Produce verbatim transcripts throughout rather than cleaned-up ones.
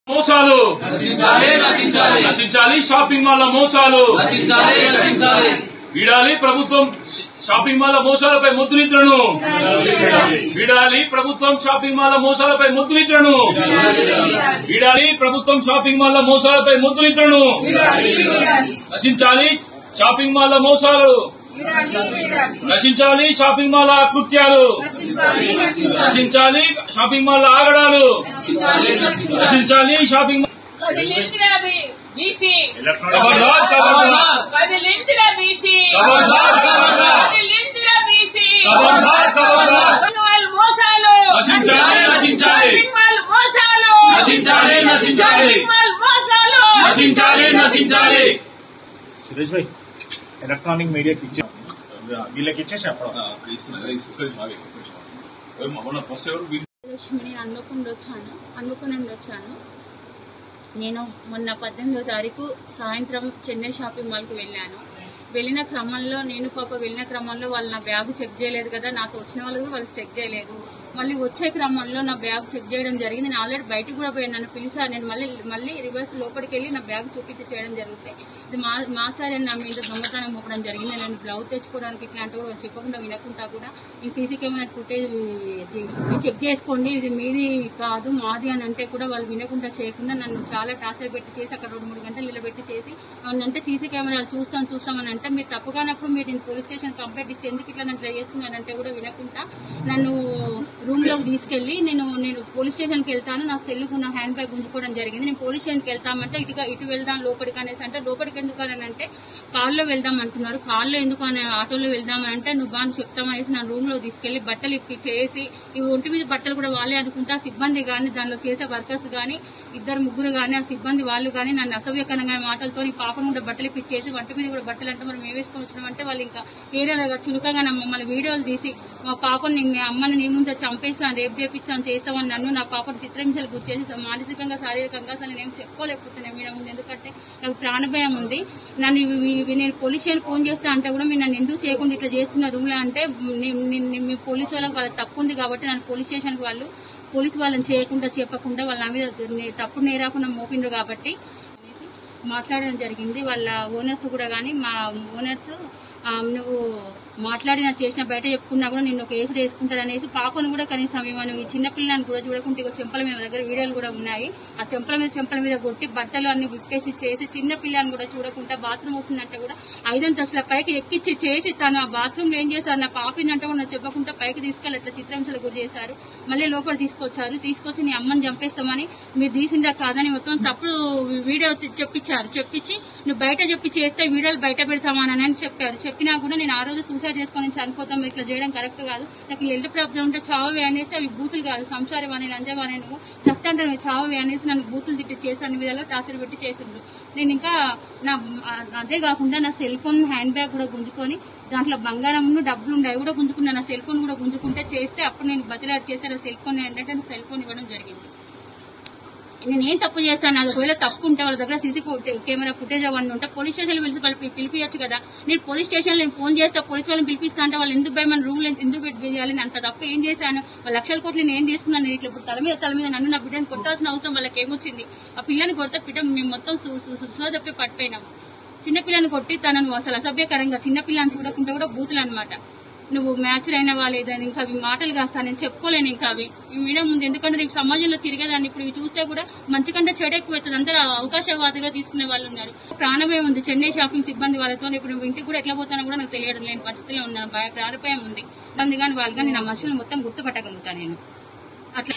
మోసాలు నశించాలి, shopping mall మోసాలు వీడాలి, ప్రభుత్వం షాపింగ్ మాల్ మోసాలపై ముద్రితులను వీడాలి, ప్రభుత్వం షాపింగ్ మాల్ మోసాలపై ముద్రితులను వీడాలి, ప్రభుత్వం షాపింగ్ మాల్ మోసాలపై ముద్రితులను నశించాలి, షాపింగ్ మాల్ మోసాలు నశించాలి, షాపింగ్ మాల్ కృత్యాలు నశించాలి, షాపింగ్ మాల్ ఆగడాలు నశించాలి, షాపింగ్ బీసీ ఖబర్దార్ ఖబర్దార్ కదిలిందిరా బీసీ ఖబర్దార్ ఖబర్దార్ కదిలిందిరా బీసీ ఖబర్దార్ ఖబర్దార్ వాళ్ళు మోసాలు నశించాలి నశించాలి వాళ్ళు మోసాలు నశించాలి నశించాలి వాళ్ళు మోసాలు నశించాలి నశించాలి సురేష్ భాయ్ ఎలక్ట్రానిక్ మీడియాకి ఇచ్చే వీళ్ళకి ఇచ్చేసి అప్పుడు లక్ష్మిని హన్మకొండ వచ్చాను హన్మకొండ నుండి వచ్చాను నేను మొన్న పద్దెనిమిదో తారీఖు సాయంత్రం చెన్నై షాపింగ్ మాల్కి వెళ్ళాను. వెళ్ళిన క్రమంలో నేను పాప వెళ్ళిన క్రమంలో వాళ్ళు నా బ్యాగ్ చెక్ చేయలేదు కదా, నాకు వచ్చిన వాళ్ళు కూడా వాళ్ళు చెక్ చేయలేదు. మళ్ళీ వచ్చే క్రమంలో నా బ్యాగ్ చెక్ చేయడం జరిగింది. నేను ఆల్రెడీ బయటకు కూడా పోయాను, నన్ను పిలిచాను. నేను మళ్ళీ మళ్ళీ రివర్స్ లోపలికి వెళ్ళి నా బ్యాగ్ చూపించి చేయడం జరుగుతాయి. ఇది మా మా సార్ నా మీద దొంగతనం మోపడం జరిగింది. నేను బ్లౌజ్ తెచ్చుకోవడానికి ఇట్లాంటివి కూడా చెప్పకుండా వినకుండా కూడా ఈ సీసీ కెమెరా ఫుటేజ్ చెక్ చేసుకోండి, ఇది మీది కాదు మాది అని అంటే కూడా వాళ్ళు వినకుండా చేయకుండా నన్ను చాలా టార్చర్ పెట్టి చేసి అక్కడ రెండు మూడు గంటలు నిలబెట్టి చేసి అంటే సీసీ కెమెరాలు చూస్తాం చూస్తామని అంటే మీరు తప్పుగానప్పుడు మీరు నేను పోలీస్ స్టేషన్ కంప్లైంట్ ఇస్తే ఎందుకు ఇట్లా నన్ను ట్రై చేస్తున్నానంటే కూడా వినకుండా నన్ను రూమ్ లోకి తీసుకెళ్లి నేను నేను పోలీస్ స్టేషన్కి వెళ్తాను, నా సెల్లుకు నా హ్యాండ్ బ్యాగ్ గుంజుకోవడం జరిగింది. నేను పోలీస్ స్టేషన్కి వెళ్తామంటే ఇటుగా ఇటు వెళ్దాం లోపలికి అనేసి అంటే లోపలికి ఎందుకు అని అంటే కార్లో వెళ్దాం అంటున్నారు. కార్లో ఎందుకు అని ఆటోలో వెళ్దామని అంటే నువ్వు బాగా చెప్తామనేసి నా రూమ్ లో తీసుకెళ్లి బట్టలు ఇప్పి చేసి ఈ ఒంటి మీద బట్టలు కూడా వాళ్ళే అనుకుంటా సిబ్బంది గాని దానిలో చేసే వర్కర్స్ గాని ఇద్దరు ముగ్గురు గాని ఆ సిబ్బంది వాళ్ళు గాని నన్ను అసభ్యకరంగా మాటలతో పాపను కూడా బట్టలు ఇప్పించేసి వంటి మీద కూడా బట్టలు అంటే మనం మేము వేసుకొని వచ్చినామంటే వాళ్ళు ఇంకా ఏరియాలో చురుకగా మమ్మల్ని వీడియోలు తీసి మా పాపని మీ అమ్మని నీ ముందు చంపేస్తాను రేపు చేపించాను చేస్తామని నన్ను నా పాపను చిత్రహింసలు గురి చేసి మానసికంగా శారీరకంగా అసలు నేను చెప్పుకోలేకపోతున్నాను మీ ముందు, ఎందుకంటే నాకు ప్రాణభయం ఉంది. నన్ను నేను పోలీస్ స్టేషన్ ఫోన్ చేస్తా అంటే కూడా మీరు నన్ను ఎందుకు చేయకుండా ఇట్లా చేస్తున్న రూమ్ లో అంటే మీ పోలీసు వాళ్ళకి వాళ్ళ తప్పు ఉంది కాబట్టి నన్ను పోలీస్ స్టేషన్ వాళ్ళు పోలీసు వాళ్ళని చేయకుండా చెప్పకుండా వాళ్ళ మీద తప్పు నేరాకుండా మోపిండ్రు కాబట్టి మాట్లాడడం జరిగింది. వాళ్ళ ఓనర్స్ కూడా కానీ మా ఓనర్స్ నువ్వు మాట్లాడిన చేసిన బయట చెప్పుకున్నా కూడా నిన్ను ఒక కేసు వేసుకుంటాడు అనేసి పాపను కూడా కనీసం మనం ఈ చిన్నపిల్లని కూడా చూడకుంటే చెంపల మీద దగ్గర వీడియోలు కూడా ఉన్నాయి. ఆ చెంపల మీద చెంపల మీద కొట్టి బట్టలు అన్ని విప్పేసి చేసి చిన్న పిల్లని కూడా చూడకుండా బాత్రూమ్ వస్తుందంటే కూడా ఐదంతస్తుల పైకి ఎక్కిచ్చి చేసి తను ఆ బాత్రూమ్ లో ఏం చేశారు నా పాపిందంటే కూడా చెప్పకుండా పైకి తీసుకెళ్లి అట్లా చిత్రహింసలు గురి చేశారు. మళ్ళీ లోపల తీసుకొచ్చారు, తీసుకొచ్చి నీ అమ్మని చంపేస్తామని మీరు తీసిందా కాదని మొత్తం తప్పుడు వీడియో చెప్పించారు. చెప్పించి నువ్వు బయట చెప్పి చేస్తే వీడియోలు బయట పెడతామని అని చెప్పారు. చెప్పినా కూడా నేను ఆ రోజు సూసైడ్ చేసుకుని చనిపోతాం ఇట్లా చేయడం కరెక్ట్ కాదు, నాకు ఎల్లు ప్రాబ్లం ఉంటే చావే అనేసి అవి బూతులు కాదు సంసారం అని లంజవానే నువ్వు చస్తాంటే నువ్వు చావే అనేసి నన్ను బూతులు తిట్టి చేసి అన్ని విధాలు టార్చర్ పెట్టి చేసిండు. నేను ఇంకా నా అదే కాకుండా నా సెల్ ఫోన్ హ్యాండ్ బ్యాగ్ కూడా గుంజుకొని దాంట్లో బంగారం డబ్బులు ఉండే కూడా గుంజుకున్నా, నా సెల్ ఫోన్ కూడా గుంజుకుంటే చేస్తే అప్పుడు నేను బతిలాడి చేస్తే నా సెల్ ఫోన్ ఏంటంటే నా సెల్ ఫోన్ ఇవ్వడం జరిగింది. నేను ఏం తప్పు చేస్తాను, అది ఒకవేళ తప్పు ఉంటే వాళ్ళ దగ్గర సీసీ కెమెరా ఫుటేజ్ అవన్నీ ఉంటే పోలీస్ స్టేషన్ పిలిచి పిలిపించచ్చు కదా. నేను పోలీస్ స్టేషన్ నేను ఫోన్ చేస్తే పోలీస్ వాళ్ళని పిలిపిస్తా అంటే వాళ్ళు ఎందుకు భయ మన రూమ్ లో ఎందుకు పెట్టి చేయాలి, అంత తప్పు ఏం చేశాను, వాళ్ళ లక్షల కోట్లు నేను ఏం తీసుకున్నాను, నేను ఇట్లా ఇప్పుడు తల మీద తల మీద నన్ను నా బిడ్డను కొట్టాల్సిన అవసరం వాళ్ళకి ఏమొచ్చింది. ఆ పిల్లని కొడితే పిట్ట మేము మొత్తం సుసోదప్పి పట్టిపోయినాము. చిన్నపిల్లని కొట్టి తనను అసలు అసభ్యకరంగా చిన్నపిల్లని చూడకుండా కూడా బూతులు అనమాట. నువ్వు మ్యాచర్ అయిన వాళ్ళేదని ఇంకా అవి మాటలు కాస్తా నేను చెప్పుకోలేను ఇంకా అవి మీడియా ముందు, ఎందుకంటే రేపు సమాజంలో తిరిగేదాన్ని ఇప్పుడు ఇవి చూస్తే కూడా మంచి కంటే చెడు ఎక్కువ అవుతుంది. అందరూ అవకాశవాదిగా తీసుకునే వాళ్ళు ఉన్నారు. ప్రాణమే ఉంది చెన్నై షాపింగ్ సిబ్బంది వాళ్ళతో. ఇప్పుడు నువ్వు ఇంటికి కూడా ఎట్లా పోతానో కూడా నాకు తెలియడం లేని పరిస్థితిలో ఉన్నాను, ప్రాణభయం ఉంది. అందుకని వాళ్ళు కానీ నా మనుషులు మొత్తం గుర్తుపట్టగలుగుతాను నేను అట్లా.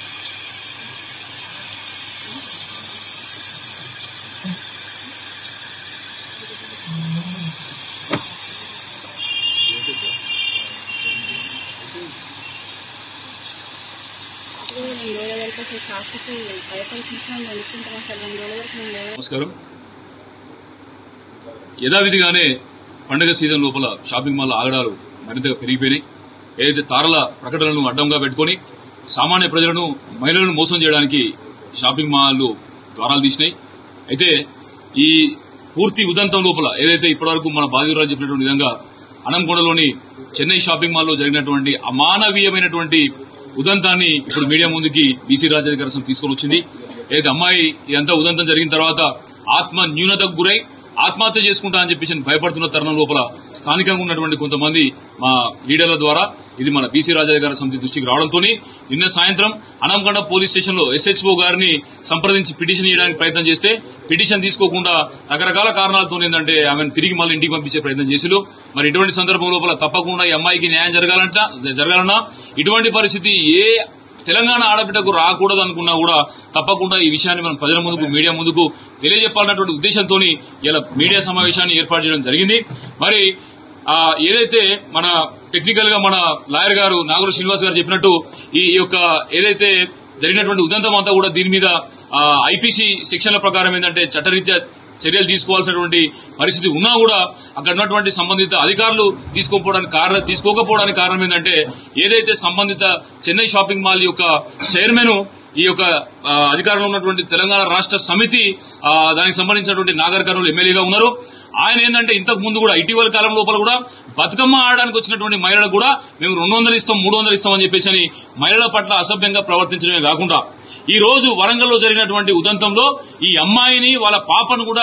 నమస్కారం. యథావిధిగానే పండుగ సీజన్ లోపల షాపింగ్ మాల్ ఆగడాలు మరింతగా పెరిగిపోయినాయి. ఏదైతే తారల ప్రకటనలను అడ్డంగా పెట్టుకుని సామాన్య ప్రజలను మహిళలను మోసం చేయడానికి షాపింగ్ మాల్లు ద్వారాలు తీసినాయి. అయితే ఈ పూర్తి ఉదంతం లోపల ఏదైతే ఇప్పటివరకు మన బాధితురాలు చెప్పినటువంటి విధంగా అనంకొండలోని చెన్నై షాపింగ్ మాల్లో జరిగినటువంటి అమానవీయమైనటువంటి ఉదంతాన్ని ఇప్పుడు మీడియా ముందుకి బీసీ రాజ్యాధికార సంఘం తీసుకొని వచ్చింది. ఏదైతే అమ్మాయి ఇదంతా ఉదంతం జరిగిన తర్వాత ఆత్మ న్యూనతకు గురై ఆత్మహత్య చేసుకుంటా అని చెప్పేసి భయపడుతున్న తరుణం లోపల స్థానికంగా ఉన్నటువంటి కొంతమంది మా లీడర్ల ద్వారా ఇది మన బీసీ రాజాధికార సమితి దృష్టికి రావడంతో నిన్న సాయంత్రం అనంకొండ పోలీస్ స్టేషన్ లో ఎస్హెచ్ఓ గారిని సంప్రదించి పిటిషన్ ఇవ్వడానికి ప్రయత్నం చేస్తే పిటిషన్ తీసుకోకుండా రకరకాల కారణాలతో ఏంటంటే ఆమెను తిరిగి మళ్ళీ ఇంటికి పంపించే ప్రయత్నం చేసిరు. మరి ఇటువంటి సందర్భం లోపల తప్పకుండా ఈ అమ్మాయికి న్యాయం జరగాలంట జరగాలన్నా ఇటువంటి పరిస్థితి ఏ తెలంగాణ ఆడబిడ్డకు రాకూడదు అనుకున్నా కూడా తప్పకుండా ఈ విషయాన్ని మనం ప్రజల ముందుకు మీడియా ముందుకు తెలియజెప్పాలన్నటువంటి ఉద్దేశంతో ఇలా మీడియా సమావేశాన్ని ఏర్పాటు చేయడం జరిగింది. మరి ఏదైతే మన టెక్నికల్ గా మన లాయర్ గారు నాగూరు శ్రీనివాస్ గారు చెప్పినట్టు ఈ యొక్క ఏదైతే జరిగినటువంటి ఉదంతం అంతా కూడా దీని మీద ఐపీసీ సెక్షన్ల ప్రకారం ఏంటంటే చట్టరీత్యా చర్యలు తీసుకోవాల్సినటువంటి పరిస్థితి ఉన్నా కూడా అక్కడ ఉన్నటువంటి సంబంధిత అధికారులు తీసుకోకపోవడానికి కారణం తీసుకోకపోవడానికి కారణం ఏంటంటే ఏదైతే సంబంధిత చెన్నై షాపింగ్ మాల్ యొక్క చైర్మన్ ఈ యొక్క అధికారంలో ఉన్నటువంటి తెలంగాణ రాష్ట్ర సమితి దానికి సంబంధించినటువంటి నాగర్ కర్నూలు ఎమ్మెల్యేగా ఉన్నారు. ఆయన ఏంటంటే ఇంతకు ముందు కూడా ఇటీవల కాలం లోపల కూడా బతుకమ్మ ఆడడానికి వచ్చినటువంటి మహిళలకు కూడా మేము రెండు వందలు ఇస్తాం మూడు వందలు ఇస్తామని చెప్పేసి అని మహిళల పట్ల అసభ్యంగా ప్రవర్తించడమే కాకుండా ఈ రోజు వరంగల్లో జరిగినటువంటి ఉదంతంలో ఈ అమ్మాయిని వాళ్ళ పాపను కూడా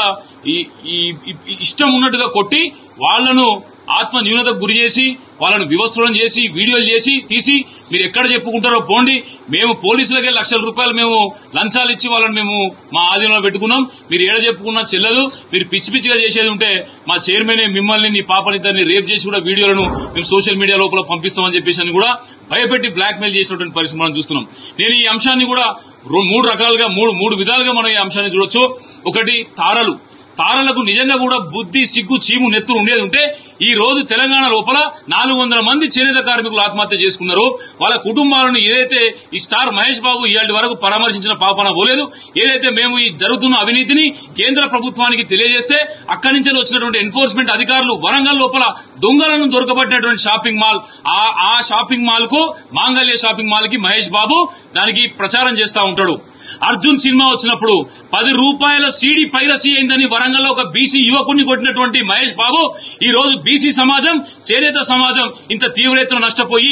ఇష్టం ఉన్నట్టుగా కొట్టి వాళ్లను ఆత్మ న్యూనతకు గురి చేసి వాళ్ళను వివస్త్రం చేసి వీడియోలు చేసి తీసి మీరు ఎక్కడ చెప్పుకుంటారో పోండి, మేము పోలీసులకే లక్షల రూపాయలు మేము లంచాలు ఇచ్చి వాళ్ళని మేము మా ఆధీనంలో పెట్టుకున్నాం, మీరు ఏడ చెప్పుకున్నా చెల్లదు, మీరు పిచ్చి పిచ్చిగా చేసేది ఉంటే మా చైర్మన్ మిమ్మల్ని నీ పాపనిద్దరిని రేప్ చేసి కూడా వీడియోలను మేము సోషల్ మీడియా లోపల పంపిస్తామని చెప్పేసి అని కూడా భయపెట్టి బ్లాక్ మెయిల్ చేసినటువంటి పరిస్థితి మనం చూస్తున్నాం. నేను ఈ అంశాన్ని కూడా మూడు రకాలుగా మూడు మూడు విధాలుగా మనం ఈ అంశాన్ని చూడొచ్చు. ఒకటి తారలు తారలకు నిజంగా కూడా బుద్ధి సిగ్గు చీము నెత్తురు ఉండేది ఉంటే ఈ రోజు తెలంగాణ లోపల నాలుగు వందల మంది చేనేత కార్మికులు ఆత్మహత్య చేసుకున్నారు. వాళ్ళ కుటుంబాలను ఏదైతే ఈ స్టార్ మహేష్ బాబు ఇవాళ వరకు పరామర్శించిన పాపన పోలేదు. ఏదైతే మేము ఈ జరుగుతున్న అవినీతిని కేంద్ర ప్రభుత్వానికి తెలియజేస్తే అక్కడి నుంచి వచ్చినటువంటి ఎన్ఫోర్స్మెంట్ అధికారులు వరంగల్ లోపల దొంగలను దొరకబట్టినటువంటి షాపింగ్ మాల్ ఆ షాపింగ్ మాల్ కు మాంగళ్య షాపింగ్ మాల్ కి మహేష్ బాబు దానికి ప్రచారం చేస్తా ఉంటాడు. అర్జున్ సినిమా వచ్చినప్పుడు పది రూపాయల సీడీ పైరసీ అయిందని వరంగల్లో ఒక బీసీ యువకుడిని కొట్టినటువంటి మహేష్ బాబు ఈ రోజు బీసీ సమాజం చేనేత సమాజం ఇంత తీవ్ర ఎత్తున నష్టపోయి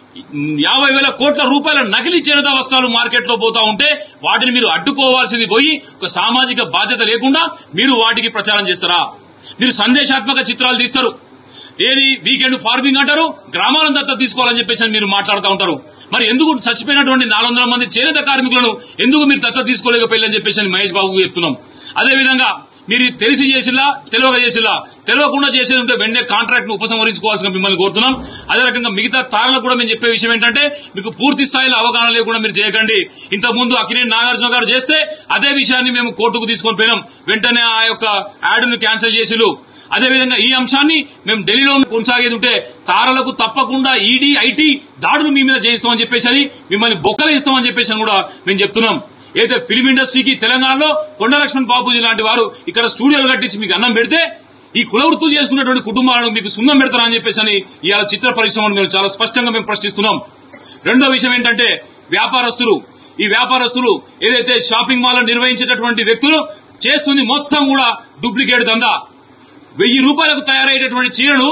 యాభై వేల కోట్ల రూపాయల నకిలీ చేనేత వస్త్రాలు మార్కెట్ లో పోతా ఉంటే వాటిని మీరు అడ్డుకోవాల్సింది పోయి ఒక సామాజిక బాధ్యత లేకుండా మీరు వాటికి ప్రచారం చేస్తారా? మీరు సందేశాత్మక చిత్రాలు తీస్తారు, ఏది వీకెండ్ ఫార్మింగ్ అంటారు, గ్రామాలను దత్తత తీసుకోవాలని చెప్పేసి మీరు మాట్లాడుతూ ఉంటారు. మరి ఎందుకు చచ్చిపోయినటువంటి నాలుగు వందల మంది చేనేత కార్మికులను ఎందుకు మీరు దత్తత తీసుకోలేకపోయిందని చెప్పేసి మహేష్ బాబుకు చెప్తున్నాం. అదేవిధంగా మీరు తెలిసి చేసిలా తెలియక చేసిలా తెలియకుండా చేసేది ఉంటే వెంటనే కాంట్రాక్ట్ ను ఉపసంహరించుకోవాల్సిన మిమ్మల్ని కోరుతున్నాం. అదే రకంగా మిగతా తారలకు కూడా మేము చెప్పే విషయం ఏంటంటే మీకు పూర్తి స్థాయిలో అవగాహన లేకుండా మీరు చేయకండి. ఇంతకుముందు అక్కినేని నాగార్జున గారు చేస్తే అదే విషయాన్ని మేము కోర్టుకు తీసుకొని పోయినాం, వెంటనే ఆ యొక్క యాడ్ ను క్యాన్సిల్ చేసిలు. అదేవిధంగా ఈ అంశాన్ని మేము ఢిల్లీలో కొనసాగేది ఉంటే తారలకు తప్పకుండా ఈడీ ఐటీ దాడులు మీ మీద చేయిస్తామని చెప్పేసి మిమ్మల్ని బొక్కలు ఇస్తామని చెప్పేసి కూడా మేము చెప్తున్నాం. అయితే ఫిల్మ్ ఇండస్ట్రీకి తెలంగాణలో కొండ లక్ష్మణ్ బాబూజీ లాంటి వారు ఇక్కడ స్టూడియోలు కట్టించి మీకు అన్నం పెడితే ఈ కుల వృత్తులు చేసుకున్నటువంటి కుటుంబాలను మీకు సున్నం పెడతారని చెప్పేసి అని ఇవాళ చిత్ర పరిశ్రమను మేము చాలా స్పష్టంగా మేము ప్రశ్నిస్తున్నాం. రెండో విషయం ఏంటంటే వ్యాపారస్తులు ఈ వ్యాపారస్తులు ఏదైతే షాపింగ్ మాల్ నిర్వహించేటటువంటి వ్యక్తులు చేస్తుంది మొత్తం కూడా డూప్లికేట్ దందా. వెయ్యి రూపాయలకు తయారయ్యేటటువంటి చీరను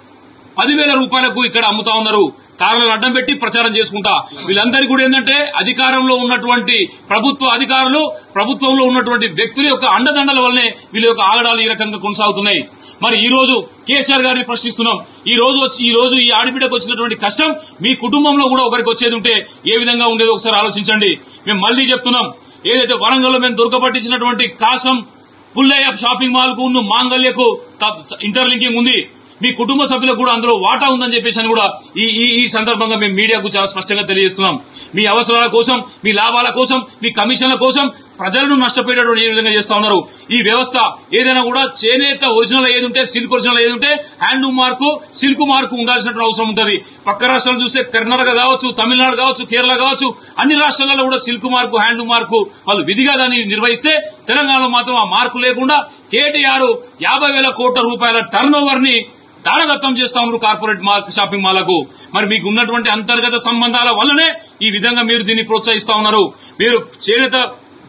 పదివేల రూపాయలకు ఇక్కడ అమ్ముతా ఉన్నారు. తారలను అడ్డం పెట్టి ప్రచారం చేసుకుంటా వీళ్ళందరికీ కూడా ఏంటంటే అధికారంలో ఉన్నటువంటి ప్రభుత్వ అధికారులు ప్రభుత్వంలో ఉన్నటువంటి వ్యక్తుల యొక్క అండదండల వల్లనే వీళ్ళ యొక్క ఆగడాలు ఈ రకంగా కొనసాగుతున్నాయి. మరి ఈ రోజు కేసీఆర్ గారిని ప్రశ్నిస్తున్నాం. ఈ రోజు వచ్చి ఈ రోజు ఈ ఆడబిడ్డకు వచ్చినటువంటి కష్టం మీ కుటుంబంలో కూడా ఒకరికి వచ్చేది ఉంటే ఏ విధంగా ఉండేదో ఒకసారి ఆలోచించండి. మేము మళ్లీ చెప్తున్నాం, ఏదైతే వరంగల్లో మేము దొరకబట్టించినటువంటి కాసం పుల్లయ్య షాపింగ్ మాల్ కు మాంగళ్యకు ఇంటర్లింకింగ్ ఉంది, మీ కుటుంబ సభ్యులకు కూడా అందులో వాటా ఉందని చెప్పేసి అని కూడా ఈ ఈ సందర్భంగా మేము మీడియాకు చాలా స్పష్టంగా తెలియజేస్తున్నాం. మీ అవసరాల కోసం మీ లాభాల కోసం మీ కమిషన్ల కోసం ప్రజలను నష్టపోయేటటువంటి ఏ విధంగా చేస్తా ఉన్నారు. ఈ వ్యవస్థ ఏదైనా కూడా చేనేత ఒరిజినల్ ఏది ఉంటే సిల్క్ ఒరిజినల్ ఏది ఉంటే హ్యాండ్లూమ్ మార్కు సిల్క్ మార్కు ఉండాల్సినటువంటి అవసరం ఉంటుంది. పక్క రాష్ట్రాలు చూస్తే కర్ణాటక కావచ్చు, తమిళనాడు కావచ్చు, కేరళ కావచ్చు, అన్ని రాష్ట్రాలలో కూడా సిల్క్ మార్కు హ్యాండ్లూమ్ మార్కు వాళ్ళు విధిగా దాన్ని నిర్వహిస్తే తెలంగాణలో మాత్రం ఆ మార్కు లేకుండా కేటీఆర్ యాభై వేల కోట్ల రూపాయల టర్న్ ఓవర్ ని దారదత్తం చేస్తా ఉన్నారు కార్పొరేట్ షాపింగ్ మాలకు. మరి మీకు ఉన్నటువంటి అంతర్గత సంబంధాల వల్లనే ఈ విధంగా మీరు దీన్ని ప్రోత్సహిస్తా ఉన్నారు. మీరు చేనేత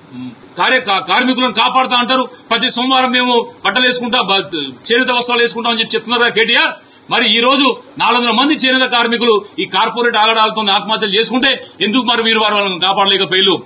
కార్య కార్మికులను కాపాడుతా అంటారు, ప్రతి సోమవారం మేము బట్టలు వేసుకుంటా చేనేత వస్త్రాలు వేసుకుంటామని చెప్పి చెప్తున్నారు కేటీఆర్. మరి ఈ రోజు నాలుగు వందల మంది చేనేత కార్మికులు ఈ కార్పొరేట్ ఆగడాలతో ఆత్మహత్యలు చేసుకుంటే ఎందుకు మరి మీరు వారు వాళ్ళని కాపాడలేకపోయారు?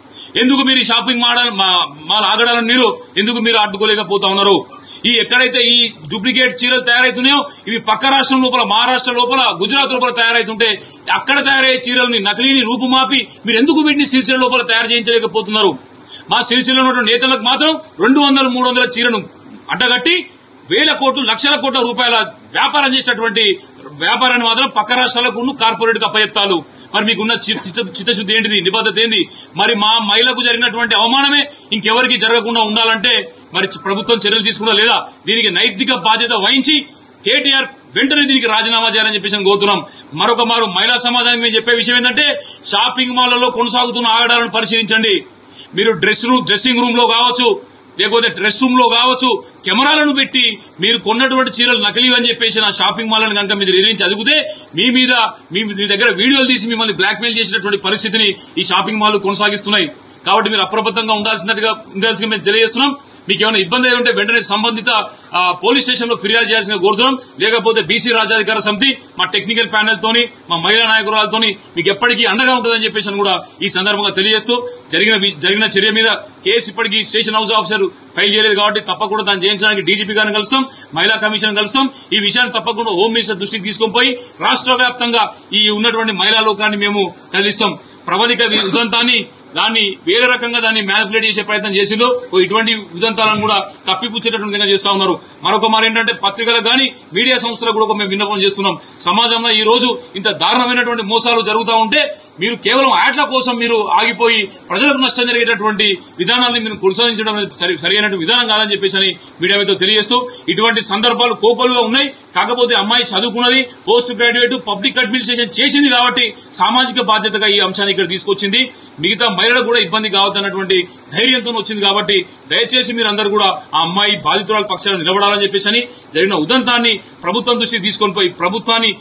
ఎందుకు మీరు ఈ షాపింగ్ మాల్ మాల్ ఆగడాలను మీరు ఎందుకు మీరు అడ్డుకోలేకపోతా ఉన్నారు? ఈ ఎక్కడైతే ఈ డూప్లికేట్ చీరలు తయారైతున్నాయో ఇవి పక్క రాష్ట్రం లోపల, మహారాష్ట్ర లోపల, గుజరాత్ లోపల తయారైతుంటే అక్కడ తయారయ్యే చీరల్ని నకిలీని రూపుమాపి మీరు ఎందుకు వీటిని సిరిసిల్ల లోపల తయారు చేయించలేకపోతున్నారు? మా సిరిసిల్ల ఉన్నటువంటి నేతలకు మాత్రం రెండు వందల మూడు వందల చీరను అడ్డగట్టి వేల కోట్లు లక్షల కోట్ల రూపాయల వ్యాపారం చేసినటువంటి వ్యాపారాన్ని మాత్రం పక్క రాష్ట్రాలకు కార్పొరేట్ గా అప్పచెప్తాలు. మరి మీకున్న చిత్తశుద్ధి ఏంటిది, నిబద్ధత ఏంది? మరి మా మహిళకు జరిగినటువంటి అవమానమే ఇంకెవరికి జరగకుండా ఉండాలంటే మరి ప్రభుత్వం చర్యలు తీసుకున్నా లేదా? దీనికి నైతిక బాధ్యత వహించి కేటీఆర్ వెంటనే దీనికి రాజీనామా చేయాలని చెప్పేసి కోరుతున్నాం. మరొక మారు మహిళా సమాజానికి మేము చెప్పే విషయం ఏంటంటే షాపింగ్ మాల్లలో కొనసాగుతున్న ఆగడాలను పరిశీలించండి. మీరు డ్రెస్ రూమ్ డ్రెస్సింగ్ రూమ్ లో కావచ్చు, లేకపోతే డ్రెస్ రూమ్ లో కావచ్చు, కెమెరాలను పెట్టి మీరు కొన్నటువంటి చీరలు నకిలీ అని చెప్పేసి నా షాపింగ్ మాల్ అని కనుక మీరు ఎదిరించి అదిగితే మీ మీద మీ దగ్గర వీడియోలు తీసి మిమ్మల్ని బ్లాక్ మెయిల్ చేసినటువంటి పరిస్థితిని ఈ షాపింగ్ మాల్ కొనసాగిస్తున్నాయి. కాబట్టి మీరు అప్రమత్తంగా ఉండాల్సినట్టుగా ఉండాల్సిందిగా మేము తెలియజేస్తున్నాం. మీకు ఏమైనా ఇబ్బంది అయి ఉంటే వెంటనే సంబంధిత పోలీస్ స్టేషన్ లో ఫిర్యాదు చేయాల్సిన కోరుతున్నాం. లేకపోతే బీసీ రాజ్యాధికార సమితి మా టెక్నికల్ ప్యానెల్ తోని, మా మహిళా నాయకురాలతోని మీకు ఎప్పటికీ అండగా ఉంటుందని చెప్పేసి కూడా ఈ సందర్భంగా తెలియజేస్తూ జరిగిన జరిగిన చర్య మీద కేసు ఇప్పటికీ స్టేషన్ హౌస్ ఆఫీసర్ ఫైల్ చేయలేదు కాబట్టి తప్పకుండా దాన్ని చేయించడానికి డీజీపీ గారిని కలుస్తాం, మహిళా కమిషన్ కలుస్తాం. ఈ విషయాన్ని తప్పకుండా హోమ్ మినిస్టర్ దృష్టికి తీసుకొని పోయి రాష్ట్ర వ్యాప్తంగా ఈ ఉన్నటువంటి మహిళా లోకాన్ని మేము కదిలిస్తాం. ప్రబలిక ఉదంతాన్ని దాన్ని వేరే రకంగా దాన్ని మ్యానిపులేట్ చేసే ప్రయత్నం చేసిందో ఇటువంటి ఉదంతాలను కూడా కప్పిపుచ్చేటటువంటి విధంగా చేస్తా ఉన్నారు. మరొక మరి ఏంటంటే పత్రికలకు గానీ మీడియా సంస్థలకు కూడా మేము విన్నపం చేస్తున్నాం. సమాజంలో ఈ రోజు ఇంత దారుణమైనటువంటి మోసాలు జరుగుతూ ఉంటే మీరు కేవలం యాడ్ల కోసం మీరు ఆగిపోయి ప్రజలకు నష్టం జరిగేటటువంటి విధానాన్ని మీరు కొనసాగించడం అనేది సరైనటువంటి విధానం కాదని చెప్పేసి మీడియా మీద తెలియజేస్తూ ఇటువంటి సందర్భాలు కోకోలుగా ఉన్నాయి. కాకపోతే అమ్మాయి చదువుకున్నది, పోస్ట్ గ్రాడ్యుయేట్, పబ్లిక్ అడ్మినిస్ట్రేషన్ చేసింది కాబట్టి సామాజిక బాధ్యతగా ఈ అంశాన్ని ఇక్కడ తీసుకొచ్చింది. మిగతా మహిళలకు కూడా ఇబ్బంది కావద్దన్నటువంటి ధైర్యంతో వచ్చింది కాబట్టి దయచేసి మీరందరూ కూడా ఆ అమ్మాయి బాధితురాల పక్షాన నిలబడాలని చెప్పేసి జరిగిన ఉదంతాన్ని ప్రభుత్వం దృష్టికి తీసుకొని పోయి ప్రభుత్వాన్ని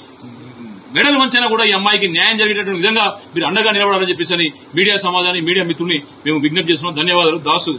మెడల్ వంచైనా కూడా ఈ అమ్మాయికి న్యాయం జరిగేటటువంటి విధంగా మీరు అండగా నిలబడాలని చెప్పేసి మీడియా సమాజాన్ని, మీడియా మిత్రుల్ని మేము విజ్ఞప్తి చేస్తున్నాం. ధన్యవాదాలు. దాసు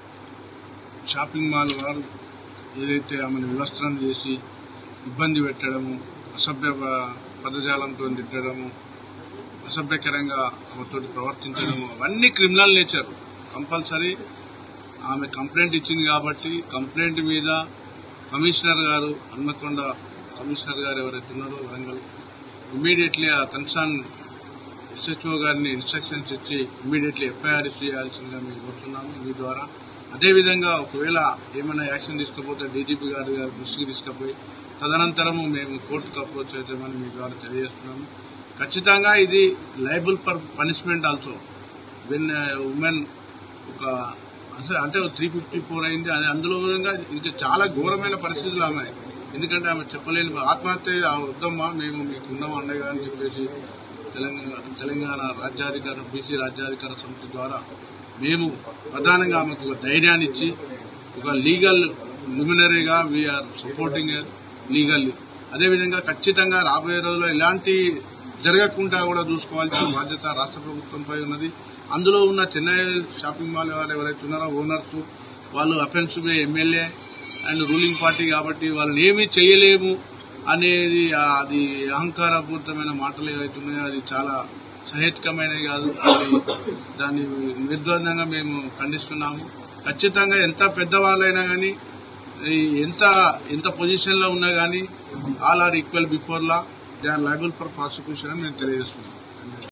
షాపింగ్ మాల్ వారు ఏదైతే ఆమెను వివస్త్రం చేసి ఇబ్బంది పెట్టడము, అసభ్య పదజాలంతో తిట్టడము, అసభ్యకరంగా ఆమెతో ప్రవర్తించడము అవన్నీ క్రిమినల్ నేచర్. కంపల్సరీ ఆమె కంప్లైంట్ ఇచ్చింది కాబట్టి కంప్లైంట్ మీద కమిషనర్ గారు, హన్మకొండ కమిషనర్ గారు ఎవరైతే ఉన్నారో వరంగల్, ఇమీడియట్లీ ఆ కన్సర్న్ ఎస్హెచ్ఓ గారిని ఇన్స్ట్రక్షన్స్ ఇచ్చి ఇమీడియట్లీ ఎఫ్ఐఆర్ చేయాల్సిందిగా మేము కోరుతున్నాము మీ ద్వారా. అదేవిధంగా ఒకవేళ ఏమైనా యాక్షన్ తీసుకోకపోతే డీజీపీ గారి గారి దృష్టికి తీసుకుపోయి తదనంతరము మేము కోర్టుకు అప్రోచ్ అవుతామని మీ ద్వారా తెలియజేస్తున్నాము. ఖచ్చితంగా ఇది liable for punishment also. When women ఒక అంటే త్రీ ఫిఫ్టీ ఫోర్ అయింది, అది అందులో ఇంకా చాలా ఘోరమైన పరిస్థితులు ఆమె. ఎందుకంటే ఆమె చెప్పలేని ఆత్మహత్య వద్దమ్మా మేము మీకు ఉన్నామా అండగా అని చెప్పేసి తెలంగాణ తెలంగాణ రాజ్యాధికార బీసీ రాజ్యాధికార సమితి ద్వారా మేము ప్రధానంగా ఆమెకు ఒక ధైర్యాన్ని ఇచ్చి ఒక లీగల్ లుమినరీగా వీఆర్ సపోర్టింగ్ లీగల్లీ. అదేవిధంగా ఖచ్చితంగా రాబోయే రోజుల్లో ఇలాంటి జరగకుండా కూడా చూసుకోవాల్సిన బాధ్యత రాష్ట్ర ప్రభుత్వంపై ఉన్నది. అందులో ఉన్న చెన్నై షాపింగ్ మాల్ వారు ఎవరైతే ఉన్నారో ఓనర్స్, వాళ్ళు offensive MLA and ruling party కాబట్టి వాళ్ళని ఏమీ చేయలేము అనేది అది అహంకారపూరితమైన మాటలు ఏవైతే ఉన్నాయో అది చాలా సహేతుకమైనవి కాదు. దాన్ని నిర్ద్వందంగా మేము ఖండిస్తున్నాము. ఖచ్చితంగా ఎంత పెద్దవాళ్ళైనా కానీ, ఎంత ఎంత పొజిషన్ లో ఉన్నా కానీ all are equal before law, they are liable for prosecution అని మేము తెలియజేస్తున్నాం.